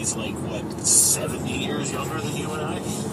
he's like, what, 70 years younger than you and I?